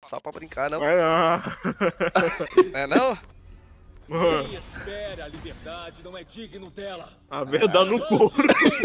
Só pra brincar, não? Vai lá. É não? Quem espera a liberdade não é digno dela. A verdade no couro.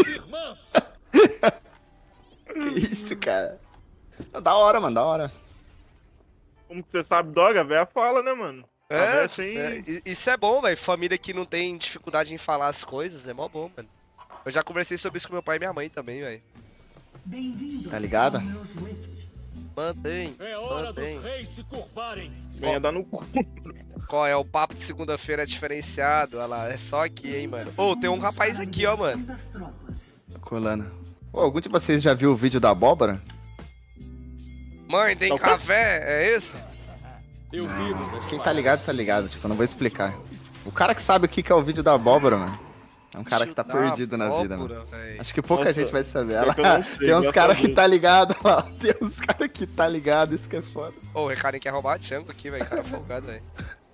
Que isso, cara? Da hora, mano, da hora. Como que você sabe, Doga? A véia fala, né, mano? A véia Isso é bom, velho. Família que não tem dificuldade em falar as coisas, é mó bom, mano. Eu já conversei sobre isso com meu pai e minha mãe também, velho. Tá ligado? Mantém, É hora mantém. dos reis se curvarem. Venha dar no cu. Qual é? O papo de segunda-feira é diferenciado. Olha lá, é só aqui, hein, mano. Ô, tem um rapaz aqui, ó, mano. Colando. Ô, algum de vocês já viu o vídeo da abóbora? Mãe, tem café? É esse? Eu vivo. Quem tá ligado, tá ligado. Tipo, eu não vou explicar. O cara que sabe o que é o vídeo da abóbora, mano. É um cara que tá perdido na vida, mano. Véio. Acho que pouca gente vai saber. É que eu não sei, tem uns caras que Deus. tá ligado lá. Tem uns caras que tá ligado, isso que é foda. Ô, o Ricardo quer roubar a Django aqui, velho. Cara folgado, velho.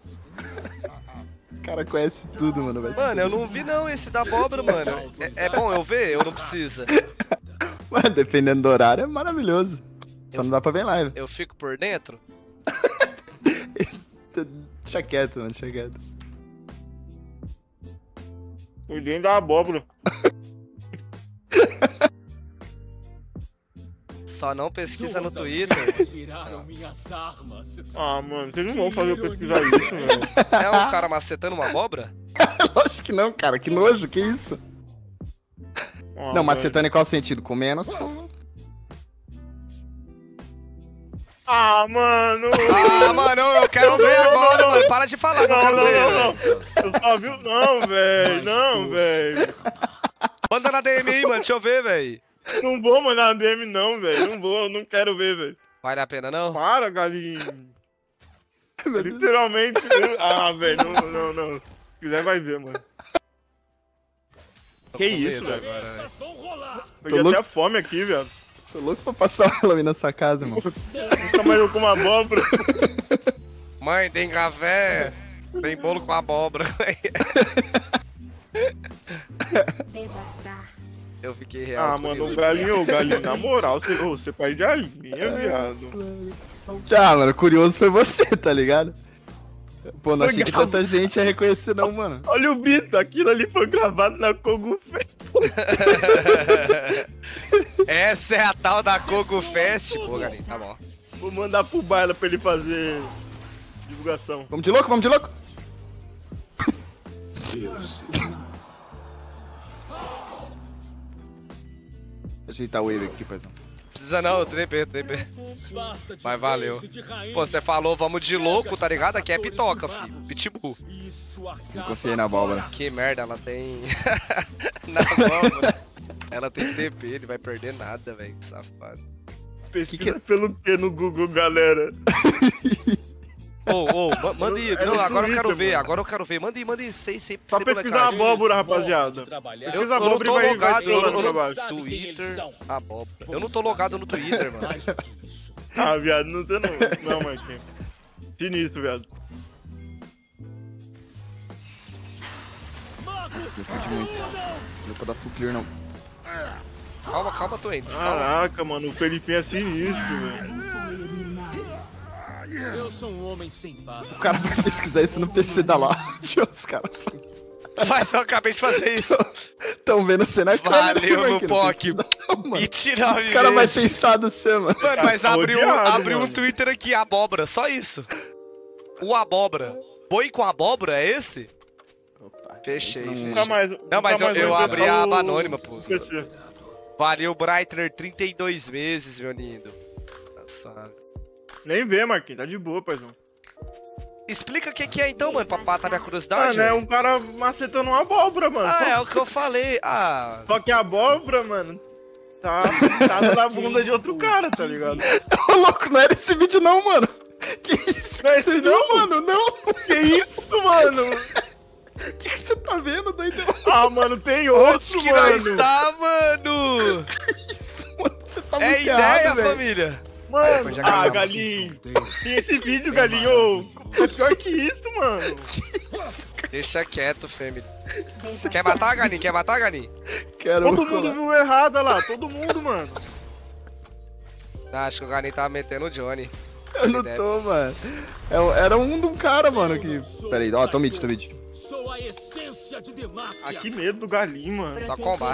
O cara conhece tudo, mano. Mano, eu não vi não esse da abóbora, mano. É bom eu ver? Eu não precisa. Mano, dependendo do horário, é maravilhoso. Só não dá pra ver em live. Eu fico por dentro? Deixa quieto, mano, deixa quieto. Cuidem da abóbora. Só não pesquisa no Twitter. Viraram minhas armas. Ah, mano, vocês não vão fazer eu pesquisar isso, velho. É um cara macetando uma abóbora? Lógico que não, cara. Que nojo, que isso? Ah, Não, macetando em qual sentido? Com menos? Ah, mano! Ah, mano, eu quero ver agora, mano. Para de falar que eu quero ver. Não. Eu só vi. Não, velho. Não, velho. Manda na DM aí, mano. Deixa eu ver, velho. Não vou mandar DM, não, velho. Não vou, não quero ver, velho. Vale a pena, não? Para, galinho. Literalmente. Ah, velho. Não. Se quiser, vai ver, mano. Tô Que com isso, medo velho? agora, velho. Vão rolar. Peguei até a fome aqui, velho. Tô louco pra passar o Halloween na sua casa, mano. Nunca mais eu como abóbora. Mãe, tem café? Tem bolo com abóbora. Devastar. Eu fiquei real. Ah, mano, o galinho, na moral, você perde a linha, viado. Ah, mano, curioso foi você, tá ligado? Pô, não achei que Legal. tanta gente ia reconhecer não, mano. Olha o Bito, aquilo ali foi gravado na Kogu Fest. Essa é a tal da Kogo Fest. Pô, galinho, tá bom. Vou mandar pro Baila pra ele fazer divulgação. Vamos de louco, vamos de louco? Ajeitar o wave aqui, paizão. Precisa não, TP. Basta de Mas valeu. reis e de rainhas. Pô, você falou vamos de louco, tá ligado? Aqui é pitoca, filho. Pitbull. Isso Não acaba. confiei na abóbora. Que merda, ela tem. Na abóbora. Ela tem TP, ele vai perder nada, velho. Que safado. Pesquisa pelo que no Google, galera? Manda aí. É Não, no agora eu quero Twitter, ver, mano. agora eu quero ver. Manda aí, sem Só pesquisar molecagem. abóbora, Eles rapaziada. morrem de trabalhar. Eu Pesquisa não abóbora tô e vai logado, scrollando eu pra não baixo. Sabe quem eles Twitter, são. abóbora. Eu não tô logado no Twitter, mano. Mais do que isso. Ah, viado, não tem não, Marquinhos. Sinistro, viado. Nossa, me fudi muito. Não deu pra dar full clear, não. Calma, Twentes, calma. Caraca, mano, o Felipinho é sinistro, velho. Eu sou um homem sem barra. O cara vai pesquisar isso no PC da Loud. Os caras Mas eu acabei de fazer isso. tão vendo você na câmera. Valeu, meu aqui, POC. mano. E tirar Os caras vão pensar do seu, mano. Mano, mas Tá abriu odiado, um mano. Twitter aqui, abóbora, só isso. O abóbora. Boi com abóbora, é esse? Opa. Fechei. Nunca mais. Não, mas nunca mais eu vou abri entrar a no aba anônima, pô. PC. Valeu, Breitner, 32 meses, meu lindo. Tá suave. Nem vê, Marquinhos, tá de boa, paizão. Explica o que é então, mano, pra matar minha curiosidade. Mano, é velho. um cara macetando uma abóbora, mano. Ah, é o que eu falei. Ah, Só que a abóbora, mano, tá pintada na bunda de outro cara, tá ligado? Ô, louco, não era esse vídeo não, mano. Que isso? Não é que esse você não? viu, mano? Não. Que isso, mano? O que você tá vendo, doidão? Ah, mano, tem outro, onde que mano. nós tá, mano? Isso, mano, você tá É muito ideia, errado, velho. família. Mano, Já ah, acabou. galinho. Tem esse vídeo, galinho. É pior que isso, mano. Deixa quieto, família. Quer matar, Galinho? Quer matar, Galinho? Quero Todo mundo viu errado olha lá, todo mundo, mano. Ah, acho que o Galinho tava metendo o Johnny. Eu não tô, mano. Era um de um cara, mano, que... Pera aí, ó, tô mid. Sou a essência de Demacia. Ah, que medo do galinho, mano. Só combar.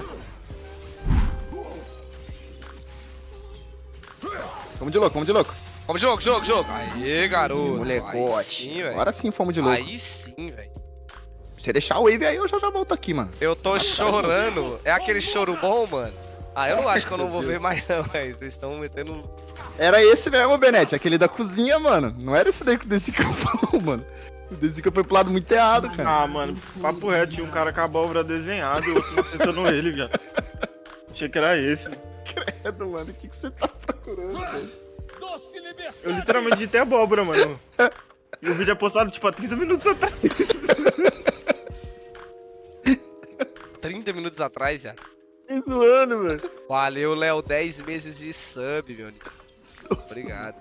Vamos de louco. Vamos, jogo. Aê, garoto. Molecote. Aí sim, velho. Agora sim fomos de louco. Aí sim, velho. Se deixar o wave aí, eu já volto aqui, mano. Eu tô chorando. É aquele choro bom, mano? Ah, eu não acho que eu não vou ver mais não, velho. Vocês estão metendo... Era esse mesmo, Benete, aquele da cozinha, mano. Não era esse daí que o Desica falou, mano. O Desica foi pro lado muito errado, cara. Ah, mano, papo reto, tinha um cara com a abóbora desenhada e o outro acertando ele, viado. Achei que era esse. Credo, mano, o que você tá procurando, velho? Doce liberdade. Eu literalmente ditei abóbora, mano. E o vídeo é postado, tipo, há 30 minutos atrás. 30 minutos atrás, já. Que zoando, velho. Valeu, Léo. 10 meses de sub, meu amigo. Obrigado.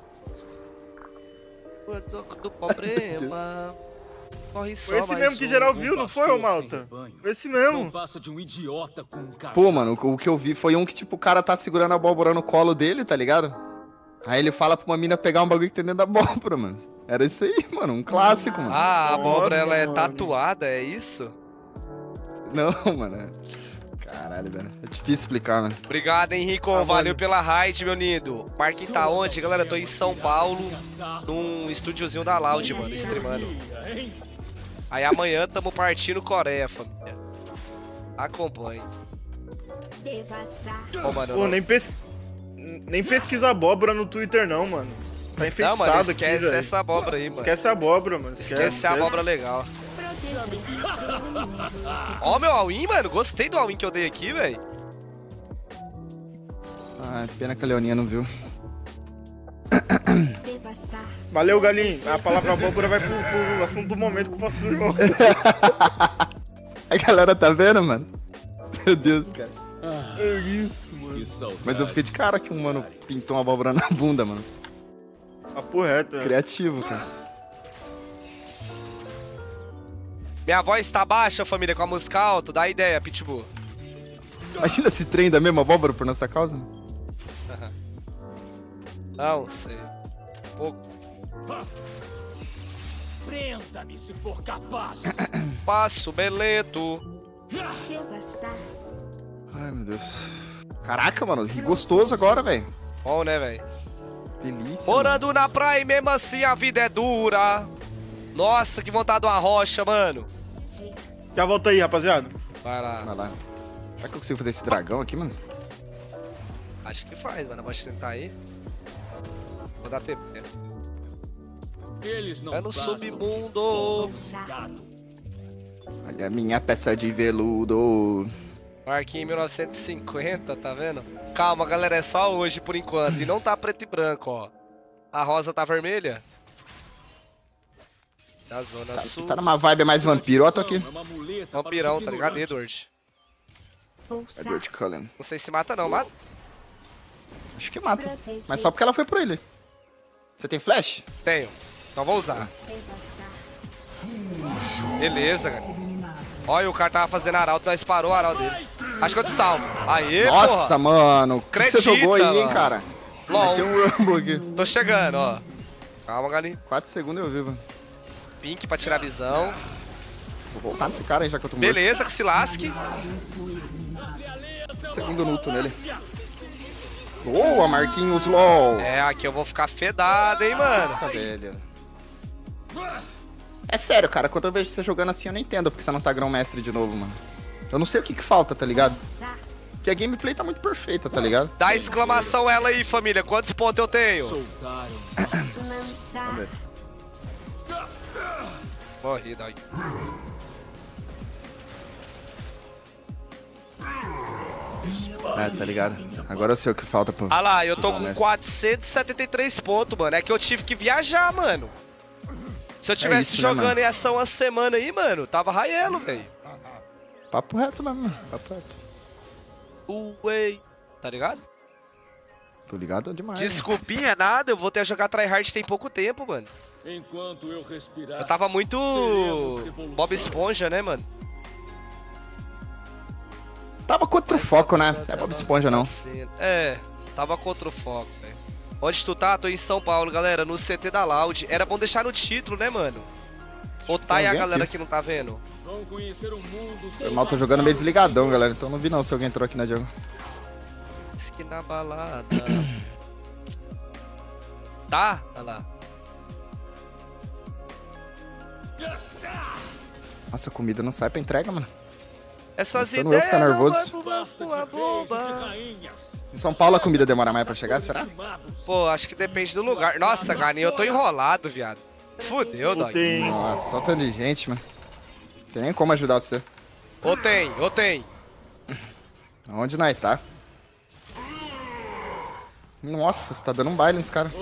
O soco do problema. Corre só Foi esse mais mesmo que um. geral viu, não foi, ô Malta? Foi esse Não mesmo. passa de um idiota com um cara. Pô, mano, o que eu vi foi um que, tipo, o cara tá segurando a abóbora no colo dele, tá ligado? Aí ele fala pra uma mina pegar um bagulho que tem dentro da abóbora, mano. Era isso aí, mano, um clássico, mano. Ah, a abóbora, Nossa, ela é mano. tatuada, é isso? Não, mano. Caralho, velho. É difícil explicar, mano. Obrigado, Henrico. Ah, Valeu mano. pela raid, meu lindo. Marquinhos tá onde, galera? Tô em São Paulo, num estúdiozinho da Loud, mano, streamando. Aí amanhã tamo partindo Coreia, família. Acompanhe. Devastar. Ô, mano, Pô, nem pesquisa abóbora no Twitter, não, mano. Tá não, enfeitiçado mano, aqui, esquece velho. essa abóbora aí, mano. Esquece a abóbora, mano. Esquece a abóbora legal. Proteger. Ó, meu all-in, mano. Gostei do all-in que eu dei aqui, velho. Ah, pena que a Leoninha não viu. Devastar. Valeu, galinho. A palavra abóbora vai pro assunto do momento com o pastor irmão. A galera tá vendo, mano? Meu Deus, cara. É isso, mano. Que saudade. Mas eu fiquei de cara que um mano pintou uma abóbora na bunda, mano. Papo reto, velho. Criativo, cara. Minha voz tá baixa, família, com a música alta. Dá ideia, Pitbull. Imagina se trem da mesma abóbora por nossa causa. Não sei. Pouco. Prenda-me se for capaz. Passo, beleto. Devastar. Ai, meu Deus. Caraca, mano, ri gostoso agora, velho. Bom, né, velho? Delícia. Morando na praia e mesmo assim a vida é dura. Nossa, que vontade de uma rocha, mano. Já volta aí, rapaziada. Vai lá. Mano. Vai lá. Será que eu consigo fazer esse dragão aqui, mano? Acho que faz, mano. Pode tentar aí. Vou dar TP. Eles não É no passam. submundo. Obrigado. Olha a minha peça de veludo. Marquinhos 1950, tá vendo? Calma, galera, é só hoje por enquanto. E não tá preto e branco, ó. A rosa tá vermelha. Da zona sul. Tá numa vibe mais vampiro, ó, tô aqui. É uma muleta para os Vampirão, tá ligado, ignorantes. Edward? Pulsar. Edward Cullen. Não sei se mata não, mata? Acho que mata. Proteger. Mas só porque ela foi por ele. Você tem flash? Tenho. Então vou usar. Devastar. Beleza, cara. Olha, o cara tava fazendo arauto, nós parou o arauto dele. Acho que eu te salvo. Aê, Nossa, porra. mano. O que você Acredita, jogou aí, hein, mano. cara? LOL. Tem um Rumble aqui. Tô chegando, ó. Calma, galinha. 4 segundos eu vivo. Pink pra tirar a visão. Vou voltar nesse cara aí, já que eu tô morto. Beleza, que se lasque. Segundo nuto nele. Boa, Marquinhos LOL. É, aqui eu vou ficar fedado, hein, mano. Tá velho. É sério, cara. Quando eu vejo você jogando assim, eu não entendo porque você não tá grão-mestre de novo, mano. Eu não sei o que que falta, tá ligado? Pulsar. Porque a gameplay tá muito perfeita, tá ligado? Dá exclamação ela aí, família. Quantos pontos eu tenho? Soltaram. Lançar. Morri, dói. É, tá ligado? Agora eu sei o que falta, pô. Ah lá, eu tô com Mestre. 473 pontos, mano. É que eu tive que viajar, mano. Se eu tivesse isso, né, jogando mano? em ação uma semana aí, mano, tava raielo, velho. Papo reto mesmo, mano. Papo reto. Ué. Tá ligado? Tô ligado demais. Desculpinha nada, eu vou ter a jogar tryhard tem pouco tempo, mano. Enquanto eu respirar. Eu tava muito teremos revolução. Bob Esponja, né, mano? Tava contra o foco, né? É Bob Esponja, não. É, tava contra o foco, velho. Onde tu tá? Tô em São Paulo, galera, no CT da Loud. Era bom deixar no título, né, mano? Ou tá aí a alguém galera aqui. que não tá vendo? Vão conhecer um mundo Foi mal, tô jogando meio desligadão, galera. Então não vi não se alguém entrou aqui na jungle. Diz que na balada. Tá? Olha lá. Nossa, a comida não sai pra entrega, mano. Essas Nossa, eu não vou ideias ficar nervoso. Basta de reis e de rainhas. Em São Paulo a comida demora mais pra chegar, será? Pô, acho que depende do lugar. Nossa, Ganinho, eu tô enrolado, viado. Fudeu, dog. Tem. Nossa, só tanto de gente, mano. Não tem nem como ajudar você. Ou tem, ou tem. Onde nós tá? Nossa, você tá dando um baile nos caras.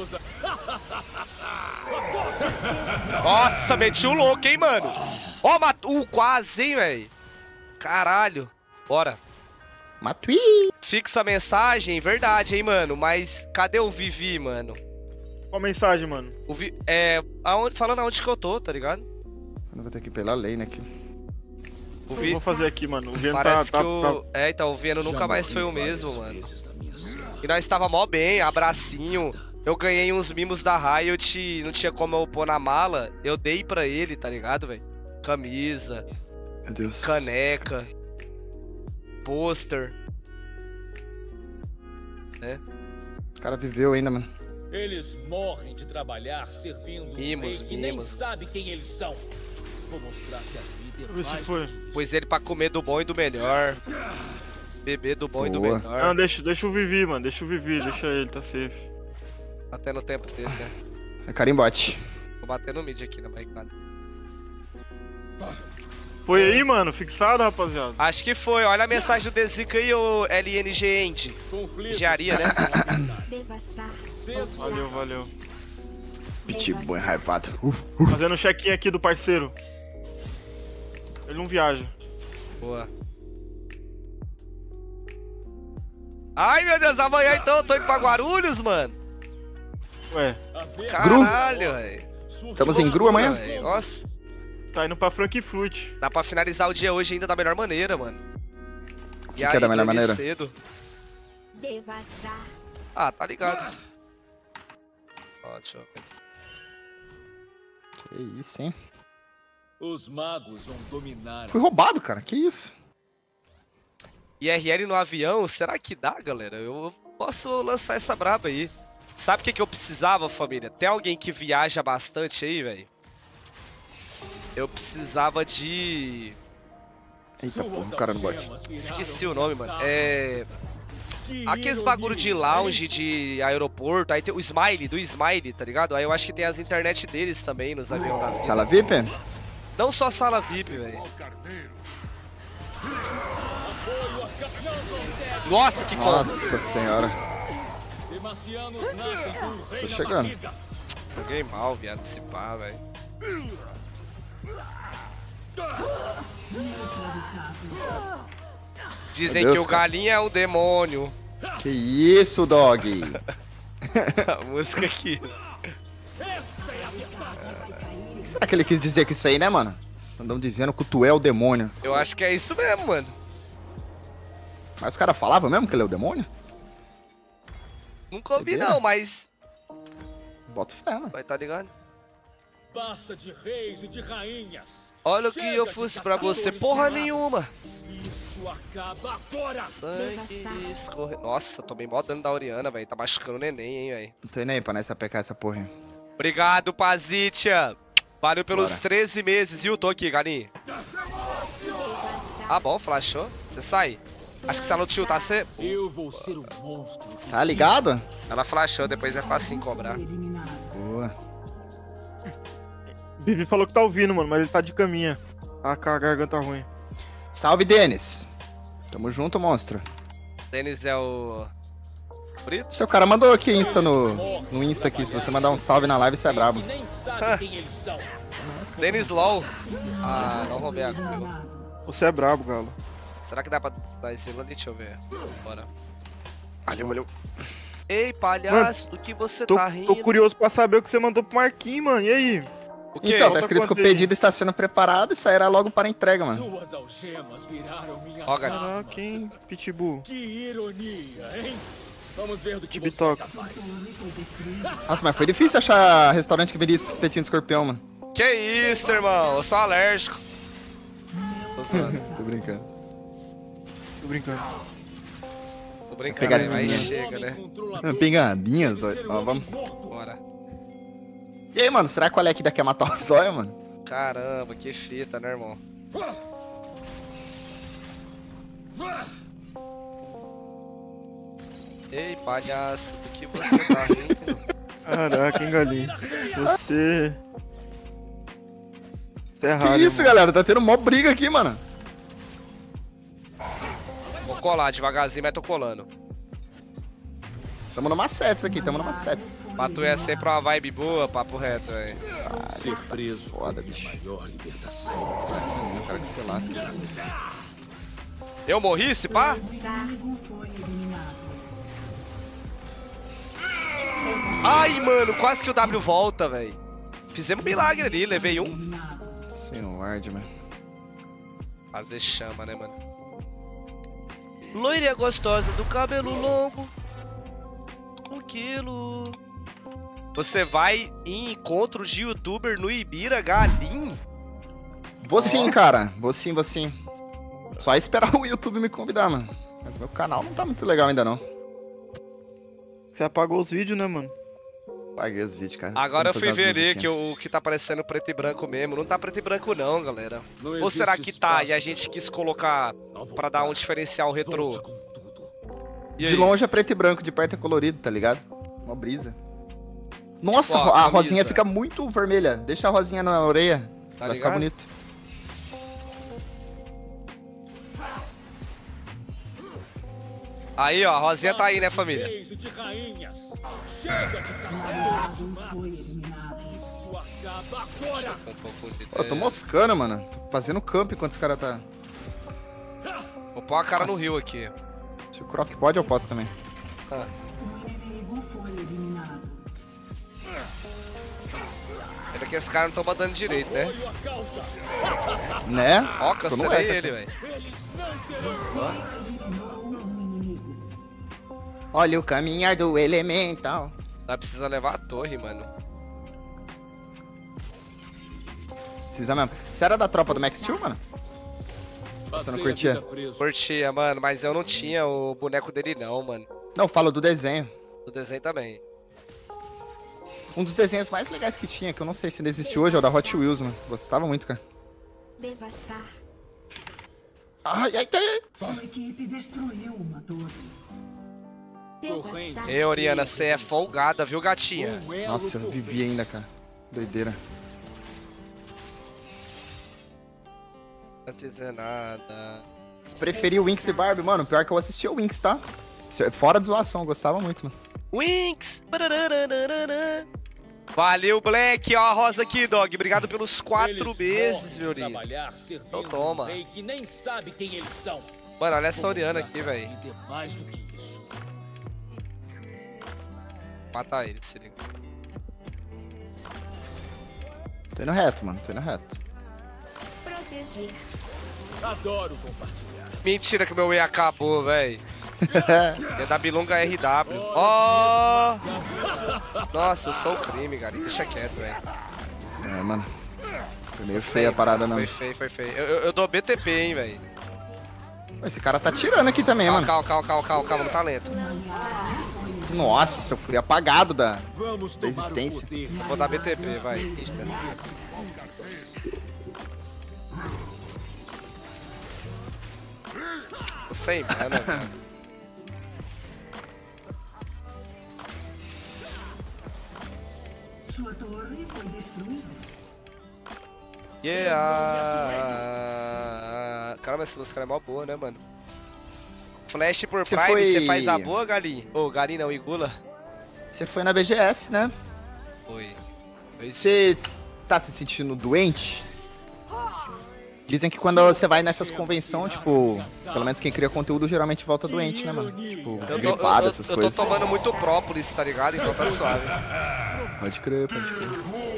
Nossa, meti o louco, hein, mano. Ó, matou quase, hein, velho. Caralho. Bora. Matui! Fixa a mensagem, verdade, hein, mano. Mas cadê o Vivi, mano? Qual mensagem, mano? O falando aonde que eu tô, tá ligado? Eu vou ter que ir pela lane aqui. O Eu Vi... vou fazer aqui, mano. O Viano Parece tá, que o... É, então, o Viano nunca mais foi o mesmo, mano. E nós tava mó bem, abracinho. Eu ganhei uns mimos da Riot, não tinha como eu pôr na mala. Eu dei pra ele, tá ligado, velho? Camisa, Meu Deus. caneca, pôster. Né? O cara viveu ainda, mano. Eles morrem de trabalhar servindo Mimos, um rei que nem mimos. sabe quem eles são. Vou mostrar que a vida Deixa eu é ver se mais foi. do que isso. Pus ele pra comer do bom e do melhor. Beber do bom e do Boa. melhor. Não, deixa o Vivi, mano. Deixa o Vivi, deixa ele, tá safe. Até no tempo dele, né? É carimbote. Vou bater no mid aqui na barricada. Foi aí, mano? Fixado, rapaziada? Acho que foi. Olha a mensagem do Dezica aí, ô LNG End. Conflitos Engenharia, né? Devastar. cedo Valeu, valeu. Pitbull enraivado. Fazendo um check-in aqui do parceiro. Ele não viaja. Boa. Ai, meu Deus, amanhã então eu tô indo pra Guarulhos, mano. Ué, a ver Caralho, velho. Estamos em Gru amanhã? Véi, nossa, tá indo pra Frankfurt. dá pra finalizar o dia hoje ainda da melhor maneira, mano. O que é da melhor dormir maneira? cedo. Devastar. Ah, tá ligado. Ó, deixa eu ver. Que isso, hein? Os magos vão dominar. Fui roubado, cara. Que isso? IRL no avião, será que dá, galera? Eu posso lançar essa braba aí. Sabe o que eu precisava, família? Tem alguém que viaja bastante aí, velho? Eu precisava de... Eita porra, o cara no bot. Esqueci o nome, mano. Aqueles bagulho de lounge, de aeroporto, aí tem o Smile, do Smile, tá ligado? Aí eu acho que tem as internet deles também nos aviões da vida. Sala VIP? Não só sala VIP, velho. Nossa, que combo. Nossa senhora. Demacianos nascem com o rei Tô na chegando. barriga. Joguei mal, viado, esse pá, velho. Dizem Meu Deus, que o cara. galinha é o demônio. Que isso, dog? A música aqui. O que será que ele quis dizer com isso aí, né, mano? Andam dizendo que tu é o demônio. Eu acho que é isso mesmo, mano. Mas os caras falavam mesmo que ele é o demônio? Nunca ouvi Doideira. não, mas Bota fé, mano. vai tá ligado? Basta de reis e de rainhas. Olha o que eu fiz pra você, porra nenhuma. Isso acaba agora. Sangue escorre... Nossa, tomei mó dano da Oriana, velho. Tá machucando o neném, hein, velho. Não tem nem pra nós apecar essa porra aí. Obrigado, Pazitia. Valeu pelos Bora. 13 meses, viu? Tô aqui, galinha. Ah, bom, flashou. Você sai. Acho que se ela não tiltar, você... Eu vou ser o monstro. que Tá ligado? Ela flashou, depois é facinho cobrar. Boa. Vivi falou que tá ouvindo, mano, mas ele tá de caminha. Tá com a garganta ruim. Salve, Denis. Tamo junto, monstro. Denis é o... Brito? Seu cara mandou aqui Insta no Insta aqui. Se você mandar um salve na live, você é brabo. E nem sabe quem eles são. Denis LOL. Ah, não roubei a comigo. Você é brabo, Galo. Será que dá pra dar esse lance? Deixa eu ver. Bora. Valeu, valeu. Ei, palhaço, do que você Tô, tá rindo? tô curioso pra saber o que você mandou pro Marquinhos, mano. E aí? O quê? Então, tá Conta escrito que o quanto aí. pedido está sendo preparado e sairá logo para entrega, mano. Suas algemas viraram minhas Ó, galinha. armas. Caraca, hein? Pitbull. Que ironia, hein? Vamos ver do que você é Bitoca. capaz. Nossa, mas foi difícil achar restaurante que vendia espetinho de escorpião, mano. Que isso, irmão? Eu sou alérgico. Tô zoando. Tô brincando. Tô brincando. Tô brincando, Pegadinha. aí chega, né? Pingadinhas, ó, vamos. Bora. E aí, mano, será que o Alec daqui quer matar o Zóia, mano? Caramba, que fita, né, irmão? Ei, palhaço, do que você tá rindo? Caraca, hein, galinha. Você... Tá Que errado, isso, irmão. galera? Tá tendo mó briga aqui, mano. Vou colar devagarzinho, mas tô colando. Tamo numa sets aqui, tamo numa sets. Matu é sempre uma vibe boa, papo reto, velho. Ser preso Foda, é a bicho. maior libertação. Eu quero que se lasque. Eu morri, se pá? Ai, mano, quase que o W volta, velho. Fizemos um milagre ali, levei um. Sem o ward, mano. Fazer chama, né, mano? Loirinha gostosa do cabelo longo. 1 quilo. Você vai em encontros de youtuber no Ibira Galim? Vou sim, cara. Vou sim, vou sim. Só esperar o YouTube me convidar, mano. Mas meu canal não tá muito legal ainda, não. Você apagou os vídeos, né, mano? Paguei os vídeos, cara. Agora eu Preciso fui fazer ver umas ali que musiquinhas. o que tá parecendo preto e branco mesmo. Não tá preto e branco não, galera. Não Ou existe será que tá e a espaço gente quis colocar pra dar um diferencial retrô? Volte com tudo. E aí? De longe é preto e branco, de perto é colorido, tá ligado? Uma brisa. Nossa, Tipo, ó, a camisa. rosinha fica muito vermelha. Deixa a rosinha na orelha. Tá vai ficar ligado? bonito. Aí, ó, a Rosinha tá aí, né, família? Beijo de rainha. Chega de caçadores de mapas. Isso acaba agora. Um pouco de Pô, eu tô moscando, mano. Tô fazendo camp enquanto os caras tá... Vou pôr a cara no rio aqui. Se o croc pode, eu posso também. Ah. Ainda que esse cara não toma dano direito, né? Apoio a causa. Né? Ó, Tô no cancelei eca. ele, velho. Eles não terão. Olha o caminhar do elemental. Nós precisa levar a torre, mano. Precisa mesmo. Você era da tropa do Max Steel, mano? Você não Passei a curtia? vida preso. Curtia, mano, mas eu não tinha o boneco dele não, mano. Não, eu falo do desenho. Do desenho também. Um dos desenhos mais legais que tinha, que eu não sei se ainda existe hoje, é o da Hot Wheels, mano. Gostava muito, cara. Devastar. Ai, ai, ai. Sua equipe destruiu uma torre. Devastar. Ei, Oriana, você é folgada, viu, gatinha? Um elo Nossa, eu por vivi vez. ainda, cara. Doideira. Não vai dizer nada. Preferi o Winx e Barbie, mano. Pior que eu assisti o Winx, tá? Fora de zoação, eu gostava muito, mano. Winx! Valeu, Black! Ó a rosa aqui, dog. Obrigado pelos 4 Eles meses, gostam meu de lindo. trabalhar servindo Então toma. um rei que nem sabe quem eles são. Mano, olha essa Oriana aqui, velho. E dê mais do que isso. Matar ele, se liga. Tô indo reto, mano. Tô indo reto. Proteger. Adoro compartilhar. Mentira que meu E acabou, velho. É da Bilonga RW. Ó! Nossa, eu sou o crime, cara. Deixa quieto, velho. É, mano. Foi meio feia a parada, não. Foi feio, foi feio. Eu dou BTP, hein, velho. Esse cara tá tirando aqui também, Calma, mano. calma, no talento. Nossa, eu fui apagado da Vamos da tomar o existência. poder. Vou dar BTP, vai. Insta. Tô sem mana, velho. Sua torre foi destruída. Yeah! Caramba, essa música é mó boa, né, mano? Flash por Você Prime, foi- você faz a boa, Galinha? Ô, Galinha não, Igula? Você foi na BGS, né? Foi. Você tá se sentindo doente? Dizem que quando você vai nessas convenções, tipo, pelo menos quem cria conteúdo geralmente volta doente, né, mano? Tipo, gripado, essas eu tô coisas. tomando muito própolis, tá ligado? Então tá suave. Pode crer, pode crer.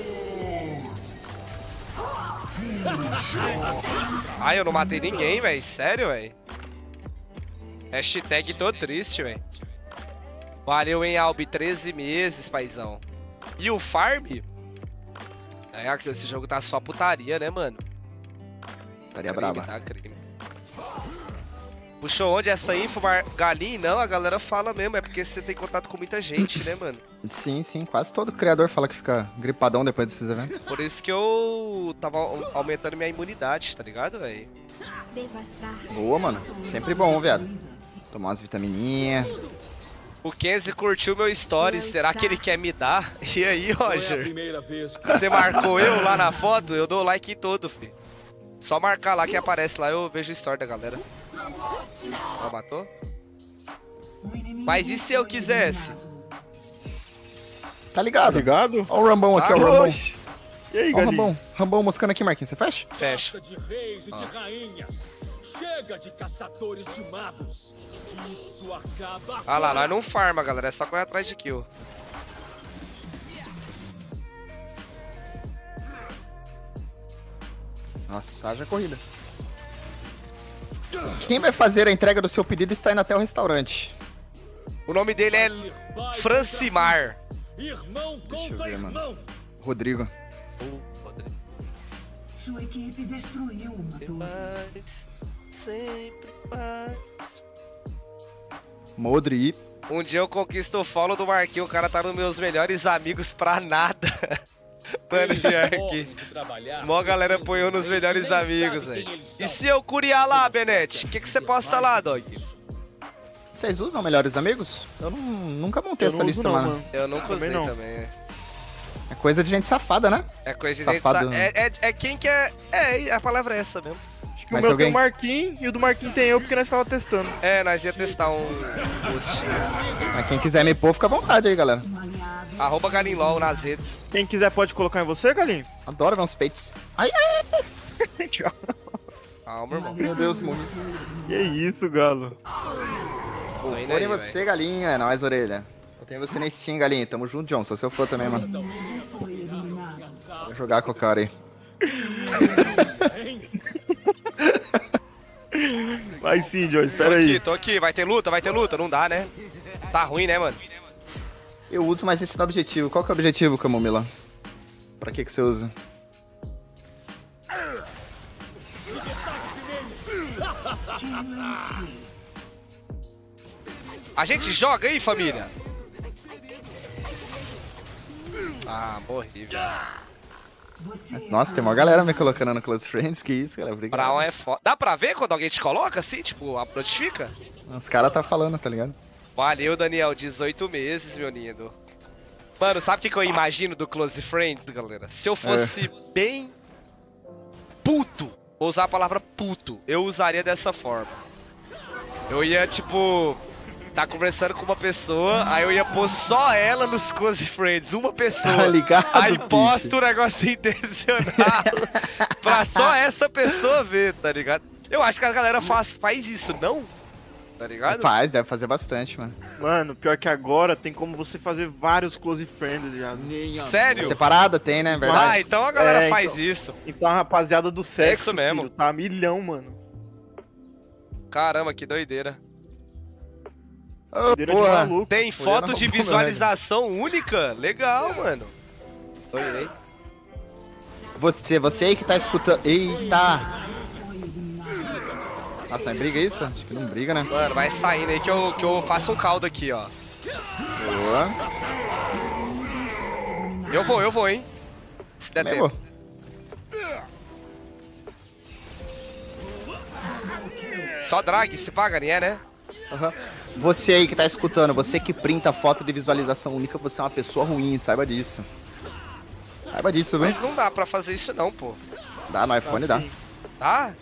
Ai, eu não matei ninguém, velho. Sério, velho? Hashtag tô triste, velho. Valeu, hein, Albi? 13 meses, paizão. E o farm? É, que esse jogo tá só putaria, né, mano? Estaria Crime, braba. tá, crime. Puxou onde essa info, Galinho? Não, a galera fala mesmo, é porque você tem contato com muita gente, né, mano? Sim, sim. Quase todo criador fala que fica gripadão depois desses eventos. Por isso que eu tava aumentando minha imunidade, tá ligado, velho? Devastar. Boa, mano. Sempre bom, viado. Tomar umas vitamininhas. O Kenzie curtiu meu story, será que ele quer me dar? E aí, Não é a Roger? primeira vez que Você marcou eu lá na foto? Eu dou like em todo, filho. Só marcar lá que aparece lá, eu vejo o story da galera. Ó, matou? O inimigo Mas e se eu foi quisesse? eliminado. Tá ligado? Ligado? Ó o Rambão aqui, ó o Sabe? Rambão. Oxi. E aí, Ó o galinha? Rambão. Rambão moscando aqui, Marquinhos. Você fecha? Fecha. gosta de reis e de rainhas. Chega de caçadores de magos. Isso acaba Ah lá, agora. nós não farma, galera. É só correr atrás de kill. Nossa, haja corrida. Quem vai fazer a entrega do seu pedido está indo até o restaurante. O nome dele é Vai Francimar. contra irmão Deixa eu contra ver, mano. irmão. Rodrigo. Sua equipe destruiu uma torre. Paz, sempre paz. Modri. Um dia eu conquisto o follow do Marquinhos, o cara tá nos meus melhores amigos pra nada. Mano, Jark. Mó galera apoiou nos melhores amigos, velho. E se eu curiar lá, Benete? O que você posta lá, dog? Vocês usam melhores amigos? Eu nunca montei Eu essa não lista, uso não, mano. Eu nunca Também usei não. também, é. É coisa de gente safada, né? É coisa de gente... Safado. É quem quer... É, a palavra é essa mesmo. Acho que Mas o meu alguém- tem o Marquinhos e o do Marquinhos tem eu porque nós tava testando. É, nós ia testar um post. Mas quem quiser me pôr, fica à vontade aí, galera. Um aliado Arroba Galinlol nas redes. Quem quiser pode colocar em você, galinho? Adoro ver uns peitos. Ai, ai, Calma, irmão. meu Deus, morri. Que isso, galo. Tô indo Por aí, em velho. você, galinha. É nóis, orelha. Eu tenho você na Steam, galinha. Tamo junto, John. Sou seu fã também, mano. foi eliminado. Vou jogar com o cara aí. Vai sim, Joe, Tô espera aqui, aí. tô aqui. Vai ter luta? Não dá, né? Tá ruim, né, mano? Eu uso, mas esse não é o objetivo. Qual que é o objetivo, Camomila? Pra que você usa? A gente joga aí, família? Ah, morri, velho. Você Nossa, tem uma galera me colocando no Close Friends. Que isso, galera. Obrigado. Brown é foda. Dá pra ver quando alguém te coloca assim? Tipo, notifica? Os caras tá falando, tá ligado? Valeu, Daniel. 18 meses, meu lindo. Mano, sabe o que eu imagino do Close Friends, galera? Se eu fosse bem puto, vou usar a palavra puto, eu usaria dessa forma. Eu ia, tipo, tá conversando com uma pessoa, aí eu ia pôr só ela nos Close Friends, uma pessoa. Tá ligado, Aí Pete? posto um negócio intencional pra só essa pessoa ver, tá ligado? Eu acho que a galera faz isso, não? Tá ligado? Faz, deve fazer bastante, mano. Mano, pior que agora tem como você fazer vários close friends já. Sério? Separada tem, né? Ah, Verdade. então a galera É, faz então. isso. Então a rapaziada do sexo, isso mesmo. filho, tá a milhão, mano. Caramba, que doideira. Ô, Doideira de porra. maluco. Tem Olhando foto de a bola, visualização única? Legal, mano. Doirei. Você aí que tá escutando. Eita! Nossa, não briga isso? Acho que não briga, né? Mano, vai saindo aí que eu faço um caldo aqui, ó. Boa. Eu vou, hein? Se der Também tempo. vou. Só drag, se paga, né? Aham. Você aí que tá escutando, você que printa foto de visualização única, você é uma pessoa ruim, saiba disso. Saiba disso, viu? Mas não dá pra fazer isso não, pô. Dá, no iPhone dá. Assim, Tá?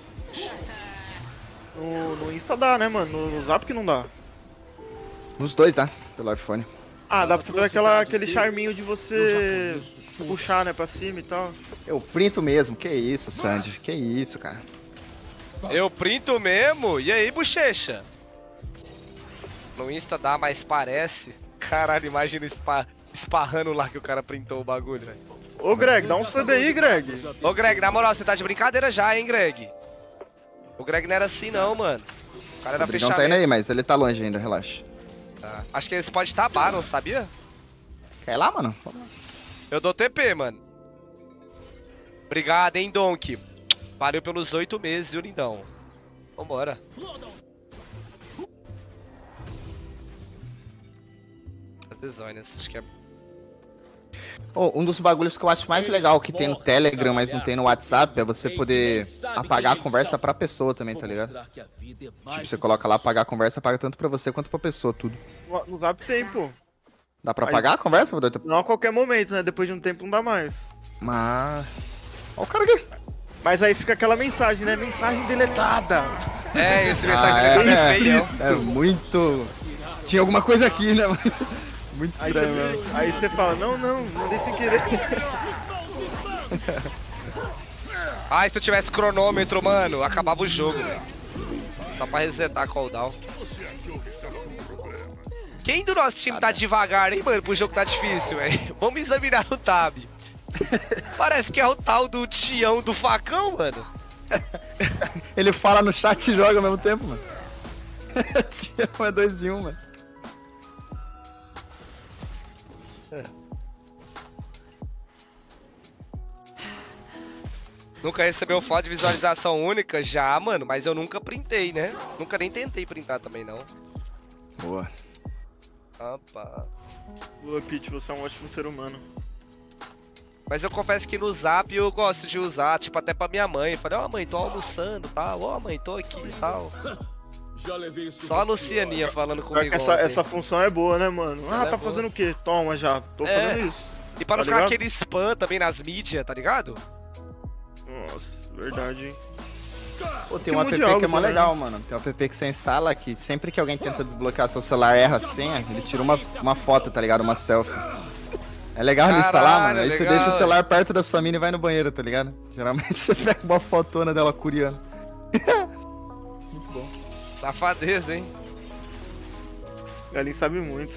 no Insta dá, né, mano? No Zap que não dá. Nos dois dá, pelo iPhone. Ah, dá pra você fazer aquele charminho de você puxar, né, pra cima e tal. Eu printo mesmo, que isso, Sandy. Que isso, cara. Eu printo mesmo? E aí, bochecha? No Insta dá, mas parece. Caralho, imagina esparrando lá que o cara printou o bagulho, velho. Ô, Greg, dá um sub aí, Greg. Ô, Greg, na moral, você tá de brincadeira já, hein, Greg? O Greg não era assim, não, mano. O cara era O Brigão tá indo fechamento. aí, mas ele tá longe ainda, relaxa. Tá. Acho que eles podem estar Baron, sabia? Quer ir lá, mano? Eu dou TP, mano. Obrigado, hein, Donk. Valeu pelos 8 meses, viu, lindão? Vambora. As desônias, acho que é... Um dos bagulhos que eu acho mais legal que tem no Telegram, mas não tem no WhatsApp, é você poder apagar a conversa pra pessoa também, tá ligado? Tipo, você coloca lá, apagar a conversa, apaga tanto pra você quanto pra pessoa, tudo. No Zap tem, pô. Dá pra apagar a conversa? Não a qualquer momento, né? Depois de um tempo não dá mais. Mas... Ó o cara aqui. Mas aí fica aquela mensagem, né? Mensagem deletada. É, esse mensagem é feião. É muito... Tinha alguma coisa aqui, né? Muito estranho, mano. Aí você fala, não, mandei sem querer. Ai, se eu tivesse cronômetro, mano, acabava o jogo, velho. Só pra resetar a cooldown. Quem do nosso time tá devagar, hein, mano? Pro jogo tá difícil, velho. Vamos examinar no tab. Parece que é o tal do Tião do facão, mano. Ele fala no chat e joga ao mesmo tempo, mano. Tião é 2 em 1, mano. Nunca recebeu foto de visualização única? Já, mano, mas eu nunca printei, né? Nunca nem tentei printar também, não. Boa. Opa. Boa, Pete, você é um ótimo ser humano. Mas eu confesso que no Zap eu gosto de usar, tipo, até pra minha mãe. Falei, ó, mãe, tô almoçando, tal. Ó, mãe, tô aqui e tal. Só a Lucianinha falando comigo. Essa função é boa, né, mano? Ela tá é fazendo o quê? Toma já. Tô fazendo isso. E para não Tá ficar ligado? aquele spam também nas mídias, tá ligado? Nossa, verdade, hein? Pô, tem Que um app mundial, que é mó né? legal, mano. Tem um app que você instala que sempre que alguém tenta desbloquear seu celular e erra a senha, ele tira uma foto, tá ligado? Uma selfie. É legal de instalar, mano. Aí você legal, deixa o celular perto da sua mina e vai no banheiro, tá ligado? Geralmente você pega uma fotona dela curiando. Muito bom. Safadeza, hein? Galinho sabe muito.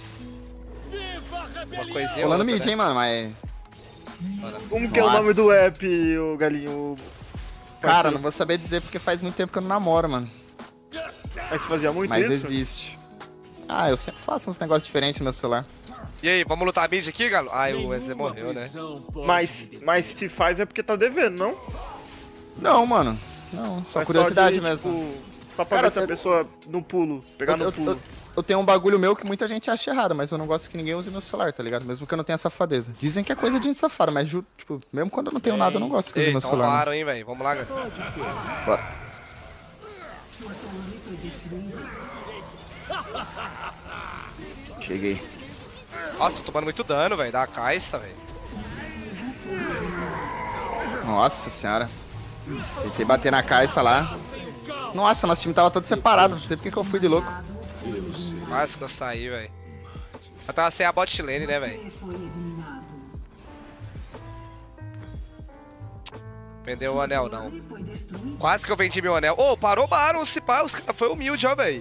Uma coisinha. Rolando outra, mid, né? hein, mano, mas... Como que é o Nossa. nome do app, o Galinho? Cara, não vou saber dizer porque faz muito tempo que eu não namoro, mano. Mas você fazia muito Mas isso? existe. Ah, eu sempre faço uns negócios diferentes no meu celular. E aí, vamos lutar mid aqui, Galo? Ai, o EZ morreu, né? Mas se faz é porque tá devendo, não? Não, mano. Não, só É curiosidade de, mesmo. Tipo, só pra Cara, ver se a pessoa no pulo, pegar no pulo. Eu tenho um bagulho meu que muita gente acha errado, mas eu não gosto que ninguém use meu celular, tá ligado? Mesmo que eu não tenha safadeza. Dizem que é coisa de gente safada, mas tipo, mesmo quando eu não tenho nada, eu não gosto que use Ei, meu então celular. param, hein, velho. Vamos lá, Galo. Bora. Sua torre foi destruída. Cheguei. Nossa, tô tomando muito dano, velho. Da caixa, velho. Nossa senhora. Tentei bater na caixa lá. Nossa, nosso time tava todo separado. Não sei porque que eu fui de louco. Quase que eu saí, velho. Eu tava sem a bot lane, né, velho? Você foi eliminado. Vendeu o anel, não. Torre foi destruída. Quase que eu vendi meu anel. Ô, parou o Baron, se pá, os caras foi humilde, ó, velho.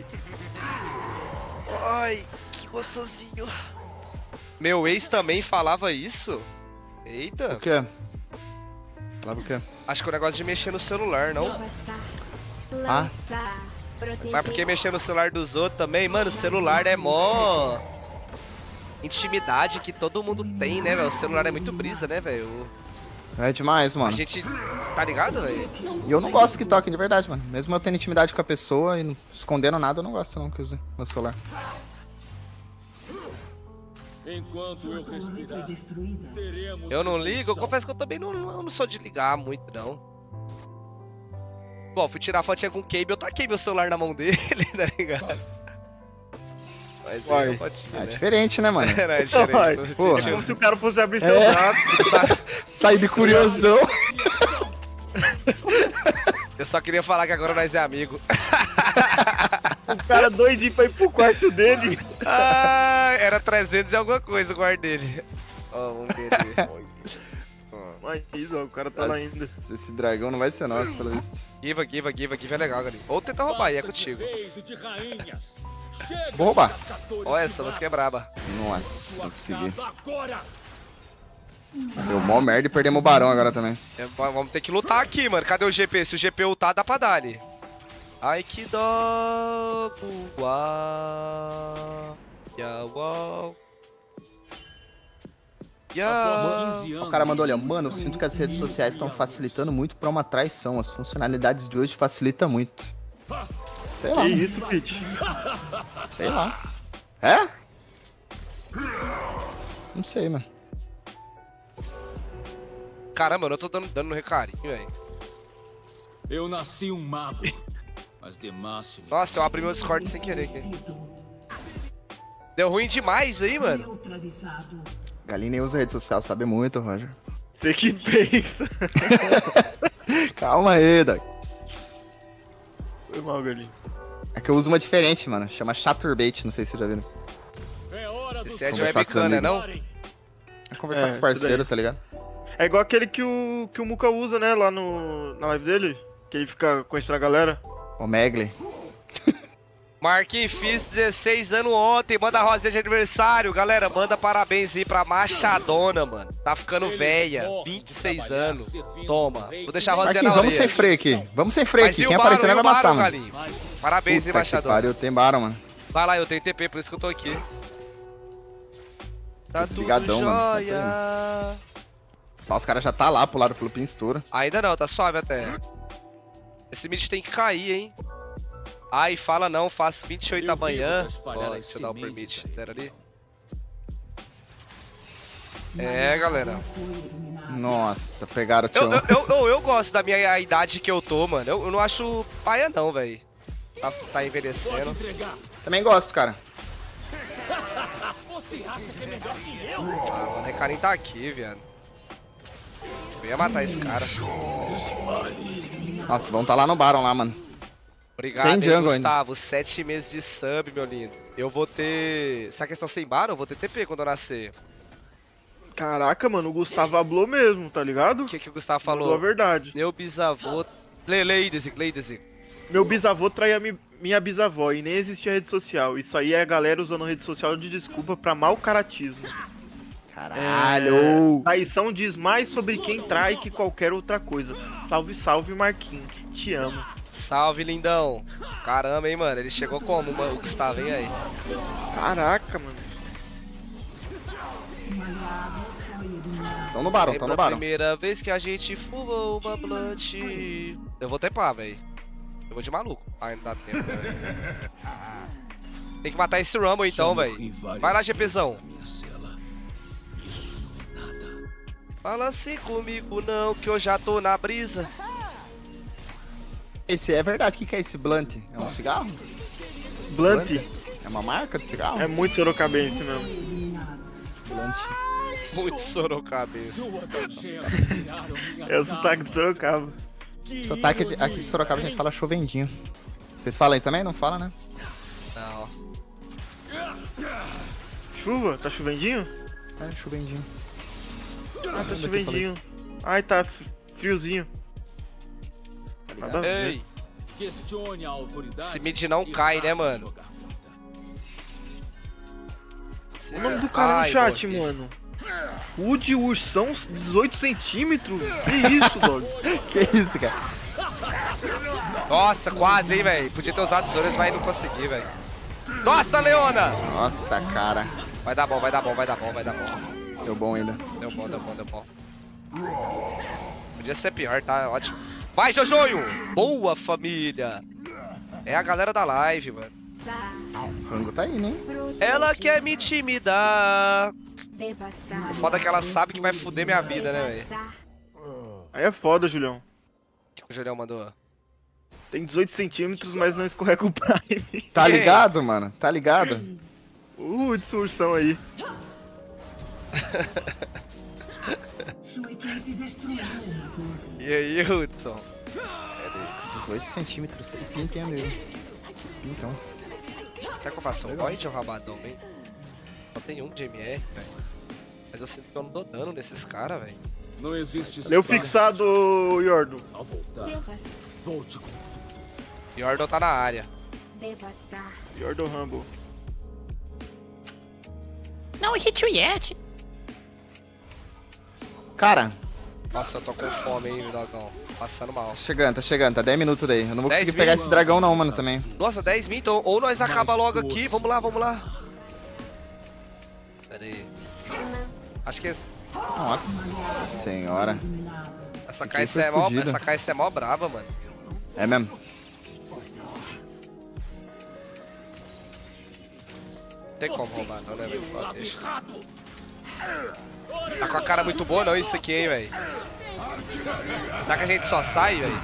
Ai, que gostosinho. Meu ex também falava isso? Eita. O quê? Falava o quê? Acho que é o negócio de mexer no celular, não? Devastar. Ah. Lançar. Proteger. Mas porque mexer no celular dos outros também, mano, o celular é mó intimidade que todo mundo tem, né, velho? O celular é muito brisa, né, velho? É demais, mano. A gente tá ligado, velho? E eu não gosto que toquem de verdade, mano. Mesmo eu tendo intimidade com a pessoa e não escondendo nada, eu não gosto não que use meu celular. Enquanto Sua eu torre foi respirar, destruída. teremos Eu não ligo, eu proteção. confesso que eu também não sou de ligar muito, não. Bom, fui tirar a fotinha com o Cable, eu taquei meu celular na mão dele, tá ligado? Mas aí Uai. a fotinha, É né? diferente, né, mano? Era diferente, Uai, não porra. sentiu. Como se o cara fosse abrir seu É. zap. Saí de curiosão. Eu só queria falar que agora nós é amigo. O cara doidinho pra ir pro quarto dele. Ah, era 300 e alguma coisa o guarda dele. Ó, vamos ver ali. Mas ó, o cara tá lá ainda. Esse dragão não vai ser nosso, pelo visto. Give é legal, galera. Ou tenta roubar aí, é contigo. Vou roubar. Ó, essa música é braba. Nossa, não consegui. Agora! Deu mó merda e perdemos o barão agora também. Vamos ter que lutar aqui, mano. Cadê o GP? Se o GP ultar, dá pra dar ali. Ai que dó, buá. Yauau. Após 15 O cara mandou, olha, anos, mano, eu sinto que as redes sociais estão facilitando muito pra uma traição. As funcionalidades de hoje facilitam muito. Sei lá, Que mano. isso, Pete? Sei lá. É? Não sei, mano. Caramba, eu tô dando recarinho, velho. Eu nasci um mago. Mas Demacia... Nossa, eu abri meu Discord sem querer aqui. Deu ruim demais aí, mano. Neutralizado. Galinha nem usa rede social, sabe muito, Roger. Você que pensa. Calma aí, Doc. Foi mal, Galinho. É que eu uso uma diferente, mano. Chama Chaturbate, não sei se vocês já viram. É hora do Esse é de Conversar com os webcam, né, não? É conversar com os isso parceiros, daí. tá ligado? É igual aquele que o Muka usa, né, lá na live dele. Que ele fica conhecendo a galera. O Megli. Marquinhos, fiz 16 anos ontem. Manda rosinha de aniversário. Galera, manda parabéns aí pra Machadona, mano. Tá ficando velha. 26 anos. Toma. Vou deixar a rosinha Marquinhos, na vamos sem orelha. freio aqui. Vamos sem freio Mas aqui. e o Quem Baron, aparecer e vai o matar, Baron, mano. Galinho? Parabéns, hein, Puta que Machadona. pariu, tem Baron, mano. Vai lá, eu tenho TP, por isso que eu tô aqui. Tá tudo Desligadão, mano. Tá jóia. Ó, os caras já tá lá, pularam pelo Pinstura. Ainda não, tá suave até. Esse mid tem que cair, hein. Ai, fala não, faço 28 amanhã. Ó, deixa eu dar o permit. Pera ali. É, galera. Foi eliminado. Nossa, pegaram o Tião. Eu gosto da minha idade que eu tô, mano. Eu não acho paia não, velho. Tá envelhecendo. entregar. Também gosto, cara. Você acha que é melhor que eu? Ah, mano, o Recarim tá aqui, viado. Eu ia matar esse cara. Nossa, vamos tá lá no Baron lá, mano. Obrigado, Sem hein, jungle Gustavo. 7 meses de sub, meu lindo. Eu vou ter... Se a questão sem Baron, eu vou ter TP quando eu nascer. Caraca, mano, o Gustavo hablou mesmo, tá ligado? O que o Gustavo Falou a falou? verdade. Meu bisavô... Leidesic. Meu bisavô traía minha bisavó e nem existia rede social. Isso aí é a galera usando rede social de desculpa pra mau caratismo. Caralho! Traição diz mais sobre quem trai que qualquer outra coisa. Salve, salve, Marquinhos. Te amo. Salve, lindão. Caramba, hein, mano. Ele chegou como, mano? O Gustavo, hein, aí. Caraca, mano. Um aliado foi eliminado. Tão no Baron, É tão no pela Baron. primeira vez que a gente fumou uma blunt. Eu vou tepar, velho. Eu vou de maluco. Ah, não dá tempo, né, velho? Tem que matar esse Rumble então, velho. Vai lá, GPzão. Fala assim comigo não, que eu já tô na brisa. Esse é verdade, o que é esse Blunt? É um cigarro? Blunt É uma marca de cigarro? é muito sorocabense mesmo. Eliminado. Blunt. Muito sorocabeça. Suas algemas viraram minha É o sotaque de Sorocaba. Sotaque aqui de Sorocaba a gente fala chovendinho. Vocês falam aí também? Não fala, né? Não. Chuva? Tá chovendinho? É, chovendinho. Ah, tá Lembra que eu falei chovendinho. Ai, tá friozinho. Nada a ver. Ei, Questione a autoridade. esse mid não e cai, né, faça mano? jogar conta. O nome do cara Ai, no chat, morri. mano. Woody Ursão, 18 centímetros? Que isso, dog? Que isso, cara? Nossa, quase, hein, velho. Podia ter usado Zoras, mas não consegui, velho. Nossa, Leona! Nossa, cara. Vai dar bom. Deu bom ainda. Deu bom. Podia ser pior, tá? Ótimo. Vai, Jojonho! Boa, família! É a galera da live, mano. O rango tá aí, né? Ela quer me intimidar. Devastar. O foda é que ela sabe que vai foder minha vida, né, velho? Devastar. Aí é foda, Julião. O que o Julião mandou? Tem 18 centímetros, mas não escorrega o Prime. Tá Ei. ligado, mano? Tá ligado? Hudson Ursão aí. Sua equipe destruiu uma torre. E aí, Hudson? 18 centímetros. E pintem, amigo. Então. Será que eu faço um point ou rabadão, hein? Só tem um de MR, velho. Mas eu sinto que eu não dou dano nesses caras, velho. Não existe Leu espaço fixado, Yordo. ao voltar. Devastar. Volte com Yordle tá na área. Devastar. Yordo Rumble. Cara, Nossa, eu tô com fome, hein, Dogão. Passando mal. Tá chegando, tá 10 minutos daí. Eu não vou 10 conseguir pegar minutos? esse dragão não, mano, também. Nossa, 10 mil, então. Ou nós acaba logo aqui. Vamos lá, vamos lá. Pera aí. Acho que Nossa senhora. essa Aqui KS foi é mó, fudido. essa KS é mó brava, mano. É mesmo. Não tem como roubar, não, né, velho? Só deixa. Tá com a cara muito boa, não, isso aqui, hein, velho? Será que a gente só sai, velho?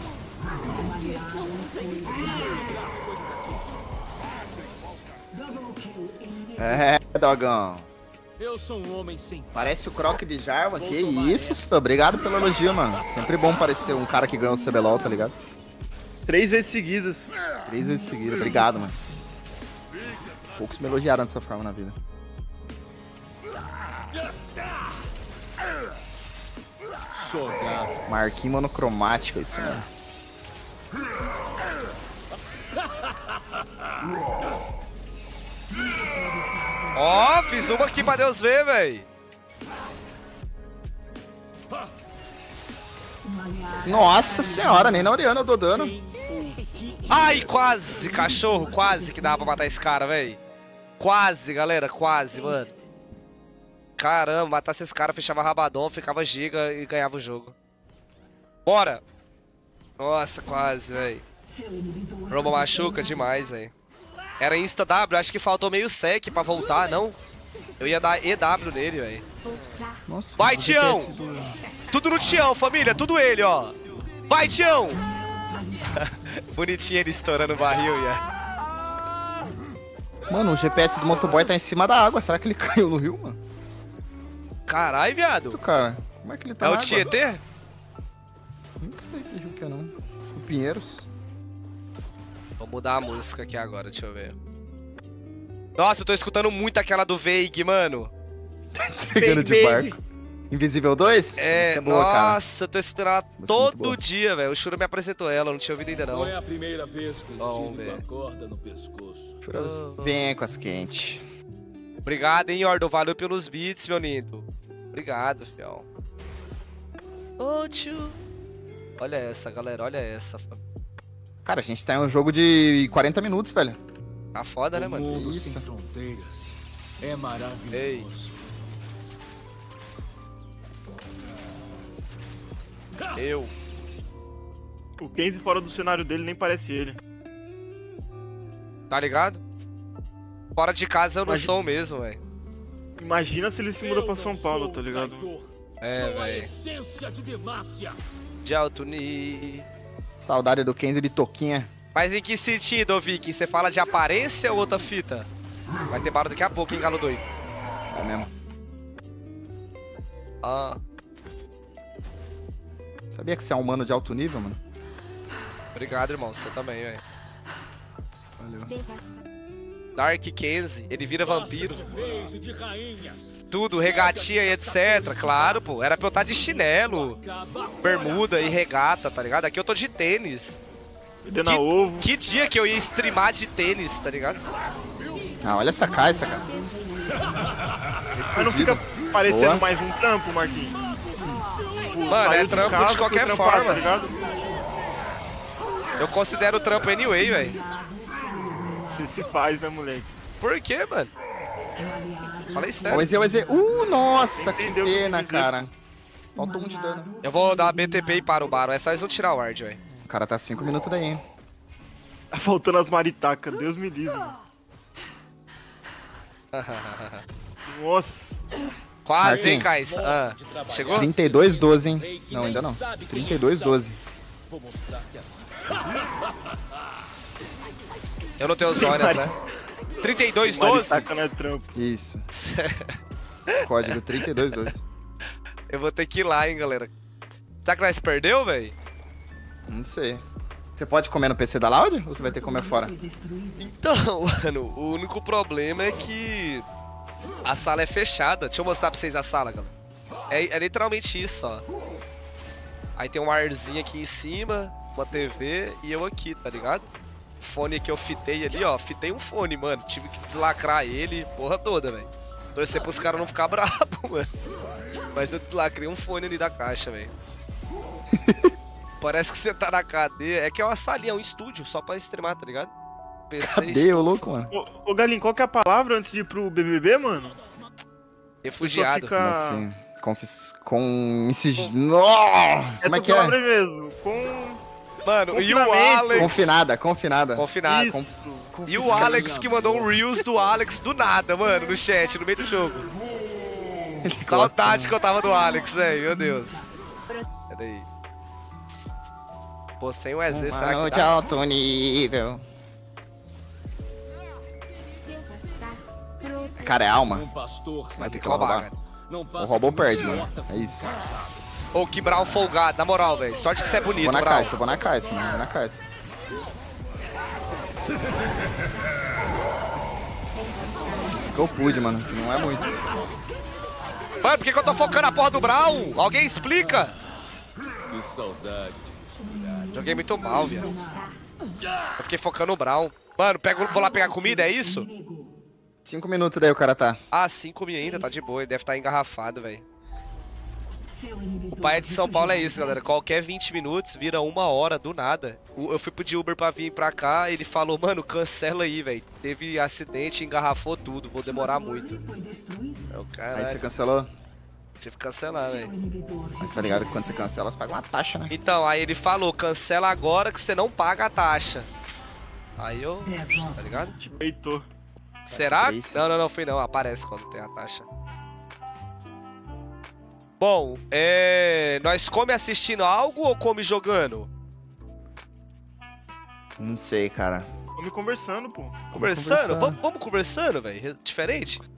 É, dogão. Eu sou um homem sem Parece o Croc de Jarvan. Que isso, senhor. Obrigado pelo elogio, mano. Sempre bom parecer um cara que ganhou o CBLOL, tá ligado? 3 vezes seguidas. 3 vezes seguida. Obrigado, mano. Poucos me elogiaram dessa forma na vida. jogado. Marquinho monocromático, isso mesmo. Ó, fiz uma aqui pra Deus ver, véi. Nossa senhora, nem na Oriana eu dou dano. Ai, quase, cachorro, quase que dava pra matar esse cara, véi. Quase, galera, quase, mano. Caramba, matasse esse cara, fechava rabadão, ficava giga e ganhava o jogo. Bora! Nossa, quase, véi. Robo machuca demais, véi. Era insta W, acho que faltou meio sec pra voltar, não? Eu ia dar EW nele, véi. Pulsar. Nossa, Vai, o Tião! GPS do- Tudo no Tião, família, tudo ele, ó. Vai, Tião! Bonitinho ele estourando o barril, ia. Mano, o GPS do motoboy tá em cima da água. Será que ele caiu no rio, mano? Caralho, viado. Cara, como é que ele tá É na o água? Tietê? Não sei que rio que é, não. O Pinheiros. Vou mudar a música aqui agora, deixa eu ver. Nossa, eu tô escutando muito aquela do Veig, mano. Pegando de Baby. barco. Invisível 2? É, boa, cara. nossa, eu tô escutando ela Música muito todo boa. dia, velho. O Shuro me apresentou ela, eu não tinha ouvido ainda não. Não é a primeira vez que Vamos estive com ver. a corda no pescoço. Vem com as quentes. Obrigado, hein, Ordo. Valeu pelos beats, meu lindo. Obrigado, fiel. Ô, tio. Olha essa, galera, olha essa. Cara, a gente tá em um jogo de 40 minutos, velho. Tá foda, né, O mano? mundo Isso. sem fronteiras é maravilhoso. Ei. Eu. O Kenzie fora do cenário dele nem parece ele. Tá ligado? Fora de casa eu não Mas- sou o mesmo, velho. Imagina se ele se muda Eu pra não São Paulo, sou tá um ligado? traidor. É, Sou a velho. essência de Demacia. De alto nível. Saudade do Kenzie de Toquinha. Mas em que sentido, ô Viking? Você fala de aparência ou outra fita? Vai ter barulho daqui a pouco, hein, galo doido? É mesmo. Ah, Sabia que você é um humano de alto nível, mano? obrigado, irmão. Você também, velho. Valeu. Devastar. Dark Kenzie, ele vira vampiro. De reis e de rainhas. Tudo, regatinha e etc. Claro, pô. Era pra eu estar de chinelo, Acaba bermuda e regata, tá ligado? Aqui eu tô de tênis. Vendendo a ovo. Que dia que eu ia streamar de tênis, tá ligado? Ah, olha essa caixa, cara. Mas não fica parecendo Boa. mais um trampo, Marquinhos? Mano, Saiu é trampo casa, de foi qualquer trampar, forma. Tá ligado? Eu considero o trampo anyway, velho. Você se faz, né, moleque? Por quê, mano? Falei Ó, sério. o EZ. Nossa, que Entendeu o que eu pena, quis dizer. cara. Faltou um de dano. Eu vou dar BTP e para o Baro. É só eles não tirar o ward, velho. O cara tá 5 minutos daí, hein? Tá faltando as maritacas, Deus me livre. Nossa. Quase, hein, Marquinhos. Kais? Ah, chegou? 32-12, hein? Não, ainda não. 32-12. Vou mostrar que a Eu não tenho os olhos, né? 32-12? Maritaca não é trampo. Isso. Código 32-12. Eu vou ter que ir lá, hein, galera. Será que nós perdeu, velho? Não sei. Você pode comer no PC da Loud? Ou você vai ter que comer fora? Então, mano, o único problema é que a sala é fechada. Deixa eu mostrar pra vocês a sala, galera. É literalmente isso, ó. Aí tem um arzinho aqui em cima, uma TV e eu aqui, tá ligado? O fone que eu fitei ali, ó. Fitei um fone, mano. Tive que deslacrar ele, porra toda, velho. Torcer pros caras não ficar bravos, mano. Mas eu lacrei um fone ali da caixa, velho. Parece que você tá na cadeia. É que é uma salinha, é um estúdio, só pra streamar, tá ligado? PC, Cadê, ô estúdio, louco, mano? Ô, Galinho, qual que é a palavra antes de ir pro BBB, mano? refugiado. Fica- Como assim? Com Nossa! Como é Essa que é? palavra mesmo. Com... Mano, e o Confinamento. Alex... Confinada, confinada. Confinado. Isso. E o Alex que mandou um Reels do Alex do nada, mano, no chat, no meio do jogo. Saudade que eu tava do Alex, velho, meu Deus. Pera aí. Pô, sem o EZ, será Mano que de dá? alto nível. Devastar. Proteger. Cara, é alma. Um pastor Vai sabe ter que que roubar. roubar, cara. não O passa robô de uma perde, mano. idiota É isso. Ô, que Brawl folgado, na moral, velho. Sorte que você é bonito, Vou na Brawl. caixa, vou na caixa, mano. Vou na caixa. Isso que eu pude, mano. Não é muito. Mano, por que eu tô focando a porra do Brawl? Alguém explica? Que saudade de Joguei muito mal, viado. Eu fiquei focando no Brawl. Mano, vou lá pegar comida, é isso? 5 minutos daí o cara tá. Ah, 5 ainda, tá de boa. Ele deve estar engarrafado, velho. Seu inibidor O pai de São Paulo é isso, refugiado. galera. Qualquer 20 minutos vira 1 hora do nada. Eu fui pedir Uber pra vir pra cá, ele falou, mano, cancela aí, velho. Teve acidente, engarrafou tudo, vou demorar muito. Foi destruído. É o Aí você caralho, cancelou. tive que cancelar, Seu velho. inibidor Mas tá ligado que quando você cancela, você paga uma taxa, né? Então, aí ele falou, cancela agora que você não paga a taxa. Aí eu, derrota. tá ligado? Heitor. Será? é isso? Não, foi não. Aparece quando tem a taxa. Bom, nós come assistindo algo ou come jogando? Não sei, cara. Vamos conversando, pô. Conversando? conversando. Vamos conversando, velho? Diferente?